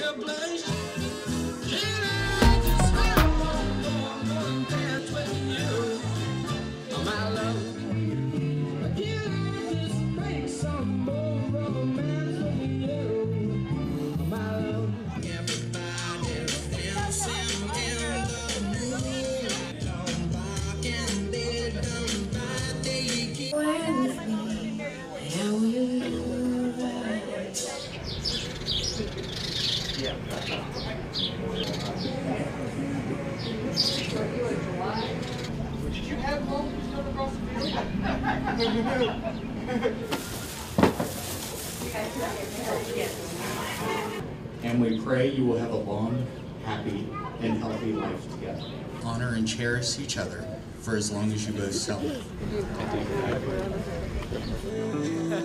Did you have home just across the field? And we pray you will have a long, happy, and healthy life together. Honor and cherish each other for as long as you both celebrate.